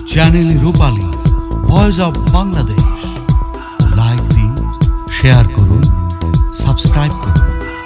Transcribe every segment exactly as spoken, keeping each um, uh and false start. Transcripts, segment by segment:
Channel Rupali voice of Bangladesh. Like দিন, share করুন, subscribe করুন।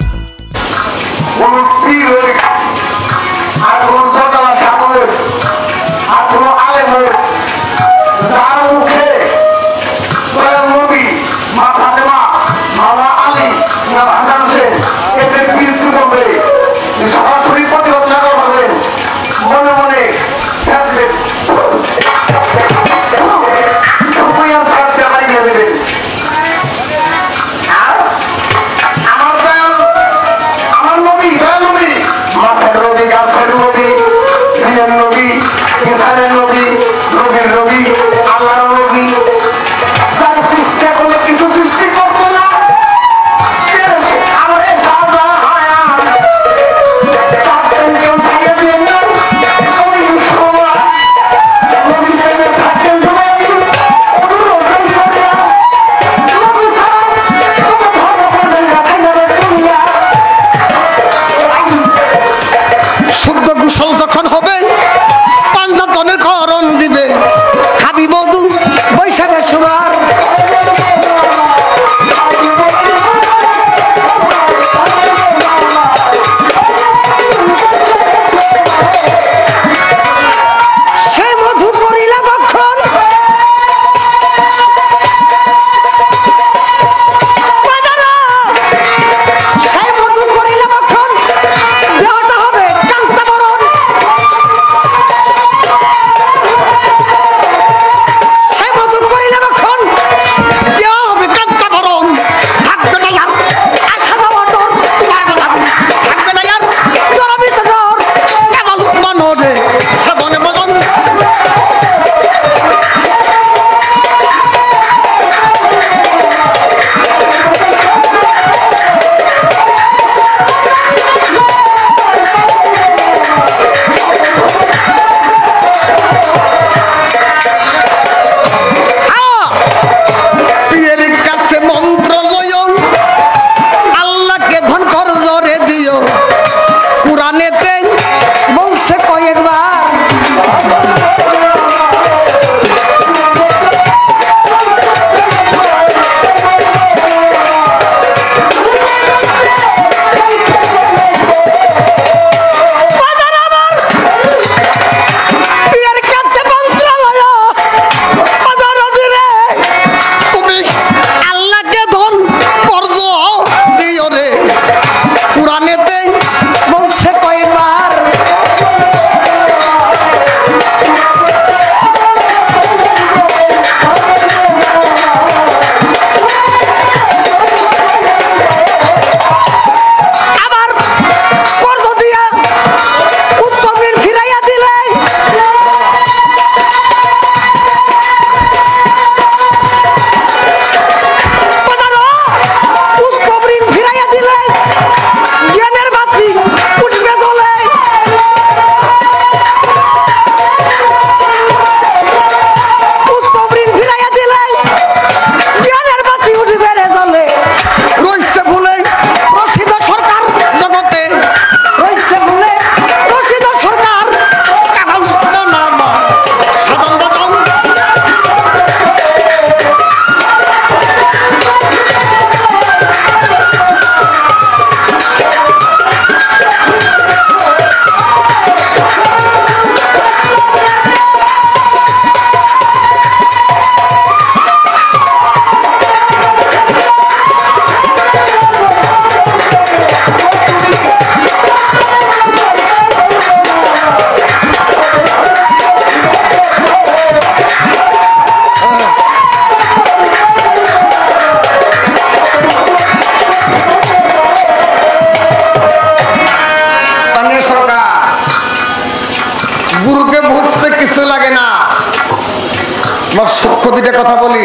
সূক্ষ্ম দুইটা কথা বলি।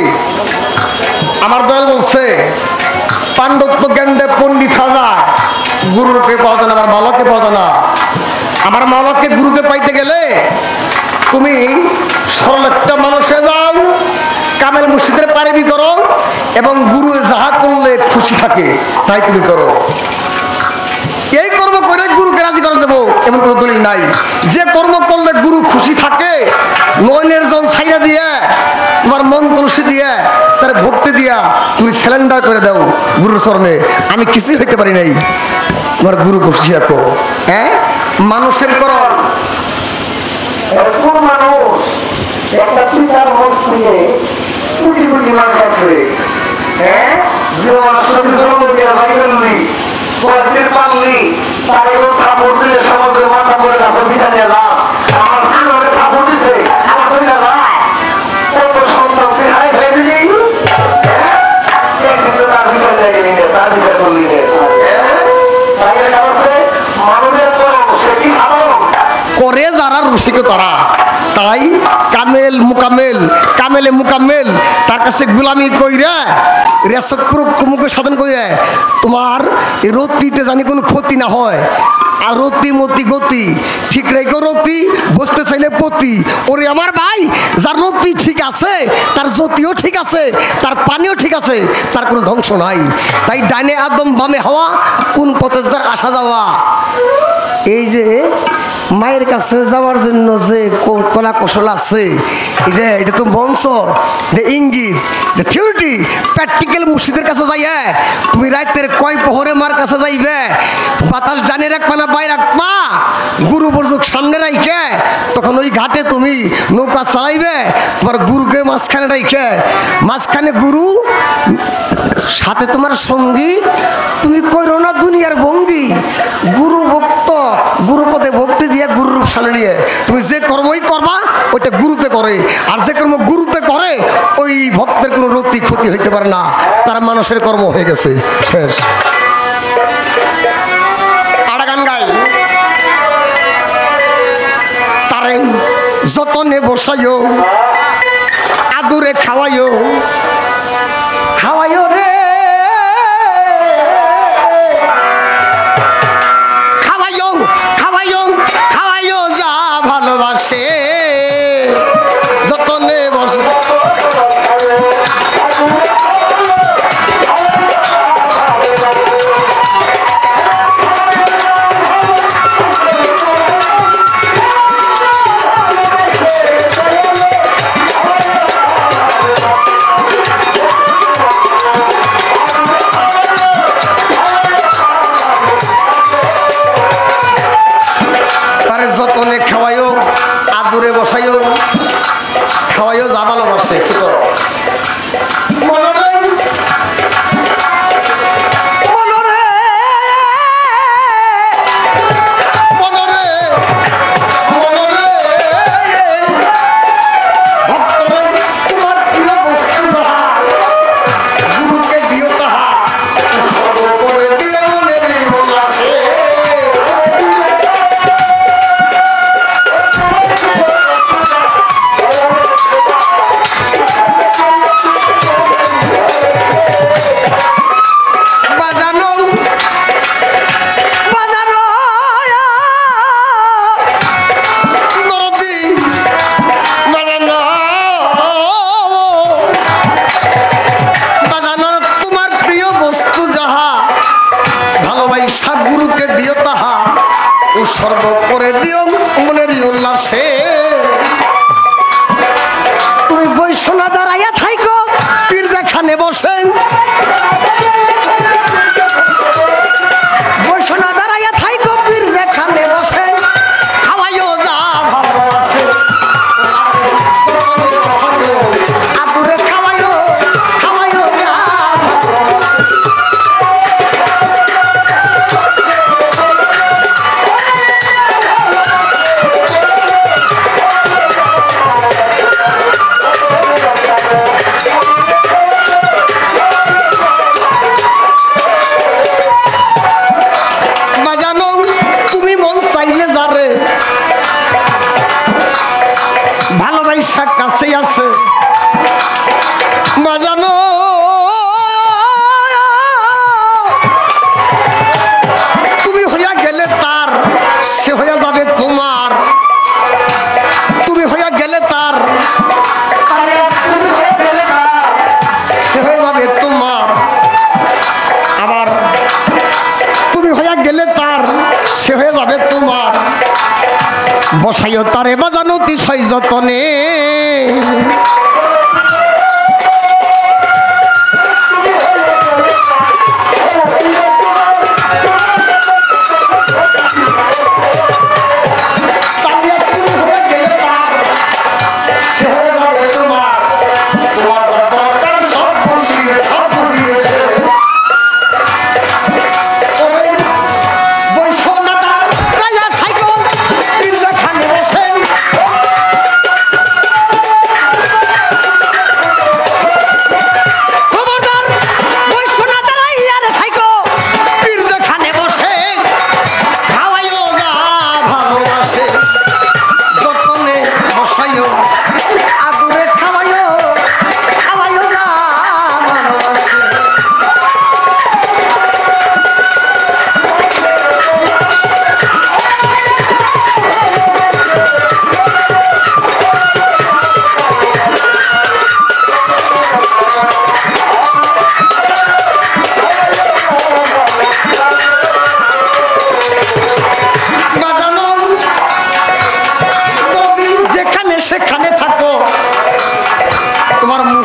আমার দয়াল বলছে পাণ্ডত্য জ্ঞান পণ্ডিত হাজা গুরুকে পাওয়া যায় না, আমার মাওলাকে পাওয়া যায় না। আমার মাওলাকে গুরুকে পাইতে গেলে তুমি সরল একটা মানুষে যাও, কামেল মুর্শিদের পারিবি করো, এবং গুরু যাহা করলে খুশি থাকে তাই তুমি করো। এই কর্ম করে গুরুকে রাজি করে দেবো এমন কোনো দলিল নাই। যে কর্ম করলে গুরু খুশি থাকে, নয়নের জল ছাইরা দিয়ে তোমার মন তুলসী দিয়ে তার ভক্তি দিয়া তুমি সিলিন্ডার করে দাও গুরুর চরণে। আমি কিছুই হইতে পারি নাই, তোমার গুরু খুশি রাখো। হ্যাঁ, মানুষের করণ কোন মানুষ একটা পিতার মত নিয়ে কোটি কোটি মানুষ আছে। হ্যাঁ, যে মানুষ জন্ম দিয়ে ভাইলি পড়তে পারলি তার কাপড় দিলে সমাজের মাথা পরে গাছের পিছা নিয়ে যাস। আমার সামনে কাপড় দিছে আমার ধরে না কত সন্তান তুই হাই ফেলে দিলি, তার বিচার নিয়ে গেলি না, তার বিচার করলি না। মানুষের সে কি করে যারা রসিক তারা, তাই কামেল মুকামেল কামেলে মুকামেল তার কাছে গুলামি কইরা রেসত মুখে সাধন কইরা তোমার রতিতে জানি কোনো ক্ষতি না হয়। আর রতি মতি গতি ঠিক রেখো, রতি বসতে চাইলে পতি। ওরে আমার ভাই, যার রতি ঠিক আছে তার জ্যোতিও ঠিক আছে, তার পানিও ঠিক আছে, তার কোনো ধ্বংস নাই। তাই ডাইনে আদম বামে হওয়া, কোন পথে তার আসা যাওয়া। এই যে মায়ের কাছে যাওয়ার জন্য যে কলা কৌশল আছে, এটা এটা তো মঞ্চ, ইঙ্গিত, থিওরিটি। প্র্যাকটিক্যাল মুর্শিদের কাছে যাইয়া তুমি রাতের কয় প্রহরে মার কাছে যাইবে, বাতাস জানিয়ে রাখবা না বাই রাখবা, গুরু বর্জক সামনে রাইখে তখন ওই ঘাটে তুমি নৌকা চালাইবে, তোমার গুরুকে মাঝখানে রাইখে, মাঝখানে গুরু সাথে তোমার সঙ্গী। তুমি কইরো না দুনিয়ার ভঙ্গি, গুরু ভক্ত গুরুপদে ভক্তি দিয়ে গুরুর সামনে নিয়ে তুমি যে কর্মই করবা ওইটা গুরুতে করে, আর যে কর্ম গুরুতে করে ওই ভক্তের কোনো রতি ক্ষতি হইতে পারে না, তার মানুষের কর্ম হয়ে গেছে শেষ। আড়া গান গাই, তারে যতনে বসাইও আদুরে খাওয়াইও খাওয়াইও রে খাওয়াইও খাওয়াইও খাওয়াইও যা ভালোবাসে যতনে বসে। যতনে খাওয়াইও আদুরে বসাইও খাওয়াইও যা ভালোবাসে। গুরুকে দিও তাহা উৎসর্গ করে দিও মনের উল্লাসে। তুমি বৈষ্ণব দাঁড়াইয়া থাইকো পীর যেখানে বসে, বৈষ্ণব দাঁড়াইয়া থাইকো পীর যেখানে বসে খাওয়াইও যা ভালোবাসে আদুরে খাওয়াইও খাওয়াইও যা কাছে আছে বাজানো। তুমি হইয়া গেলে তার সে হইয়া যাবে তোমার, তুমি হইয়া গেলে তার সে হয়ে যাবে তোমার, আবার তুমি হইয়া গেলে তার সে হয়ে যাবে তোমার। বসাইও তারে বাজানো তিসাই যতনে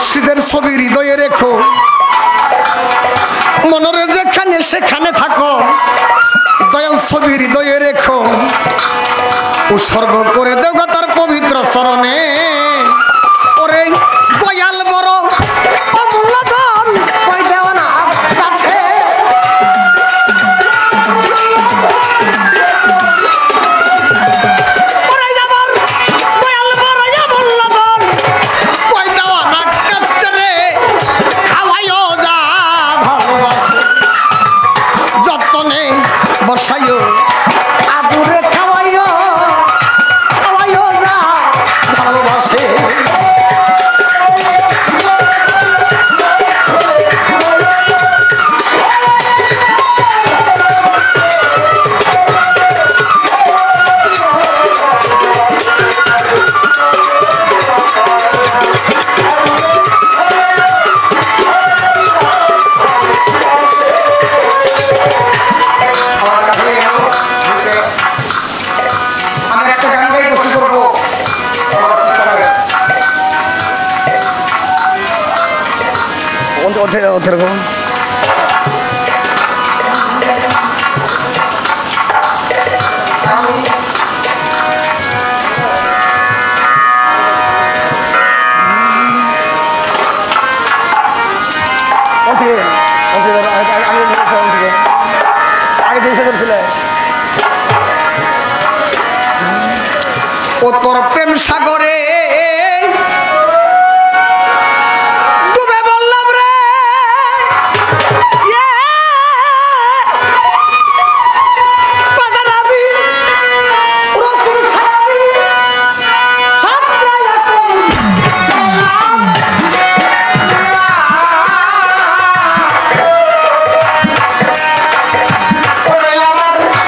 মুর্শিদের ছবি হৃদয়ে রেখো, মনরে যেখানে সেখানে থাকো, দয়াল ছবি হৃদয়ে রেখো, উৎসর্গ করে দেও তার পবিত্র চরণে। ওরে দয়াল বড় অমূল্য ধন, কই দেও না কাছে। ওরে আমার দয়াল বড় অমূল্য ধন, কই দেও না কাছে রে। খাওয়াইও যা ভালোবাসে, যতনে বসাইও আদুরে, খাওয়াইও খাওয়াইও যা ভালোবাসে। আমি একটা গান গাই বসে করবো। ওদের ওদের আগে দেখতে করছিলে ও তোর প্রেম সাগরে ডুবে বললাম রে, ইয়ে বাজার আমি রসুল সালামি সত্যায় ওরে আমার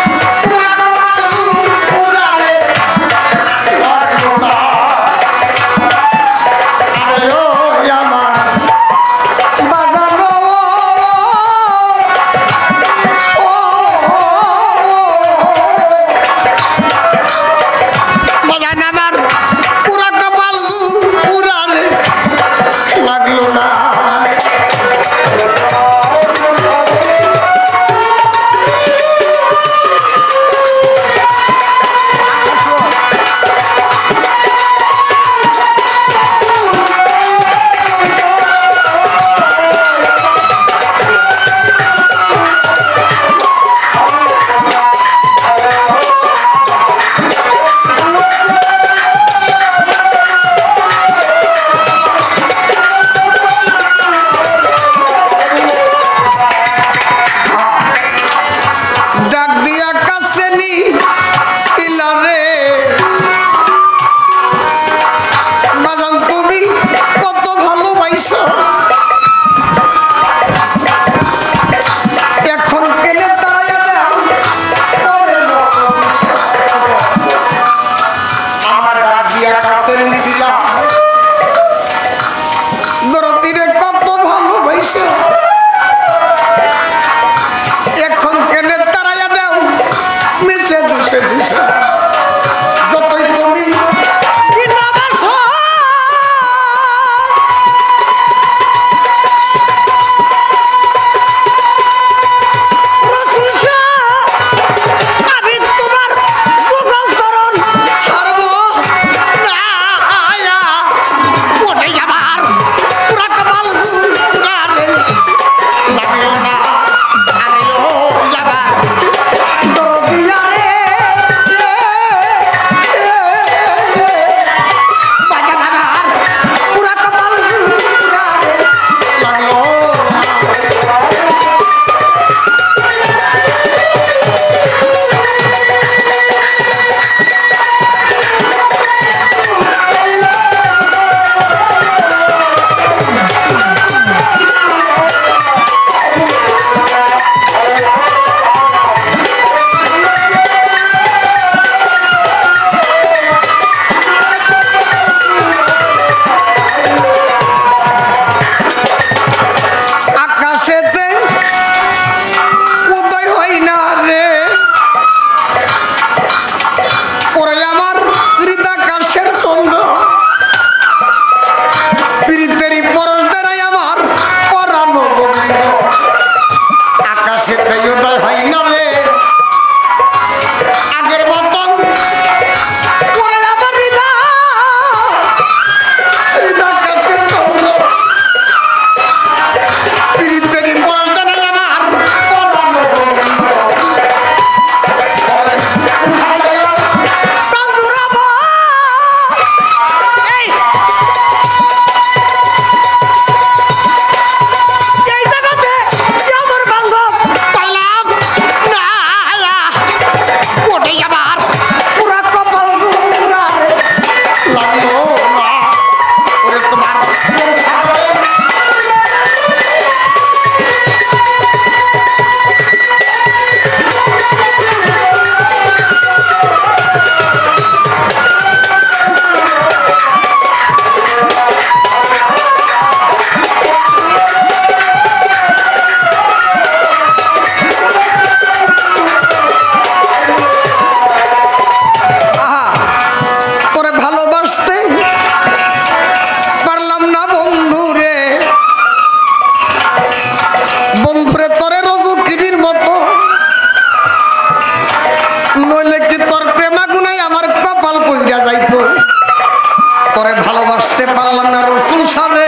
বুঝতে পারলাম না রসুল সারে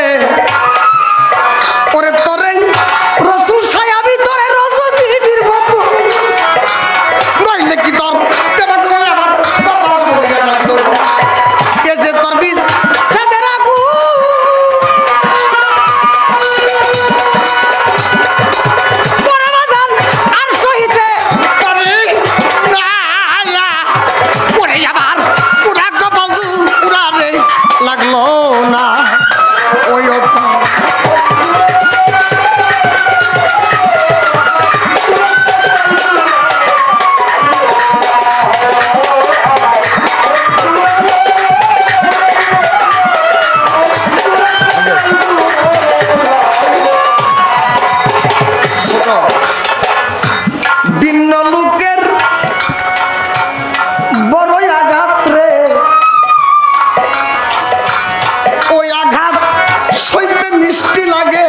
ওরে তোরে রসুল সাই আমি তোরে রজনীর মতো নইলে কি তোর বেটা করে আমার কপাল পড়ে গেল তোর এ যে তোর বীজ সেদের আগু পরে বাজান আর সহিতে তোরে না না পরে আমার পুরা কপাল পুরা রে লাগলো না ওই ভিন্ন লোকের বড়ই আঘাত রে ওই আঘাত সইতে মিষ্টি লাগে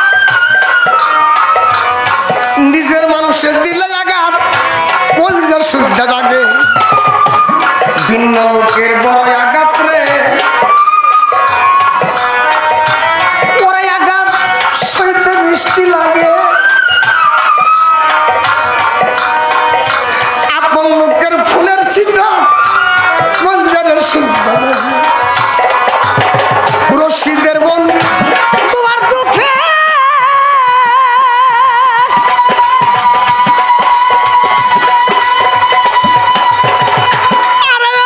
নিজের মানুষের দিলে আঘাত কলিজার সুদ্ধা লাগে ভিন্ন লোকের বড়ই আঘাত রে ওই আঘাত সইতে মিষ্টি লাগে আপন লোকের ফুলের ছিটা কলিজার সুদ্ধা লাগে রশিদের বোন তোমার দুঃখে আরে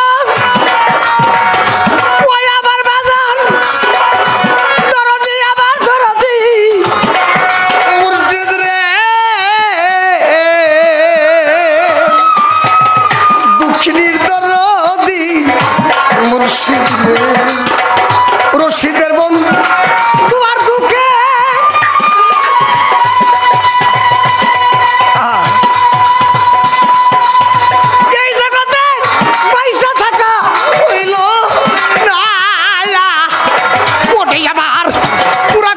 ওই আমার বাজার দরদি আমার দরদি মুর্শিদ রে দুঃখিনীর দরদি মুর্শিদ রে রশিদের বোন তোমার দুঃখে এই জগতে পয়সা থাকা হইল না ওটাই আমার পুরা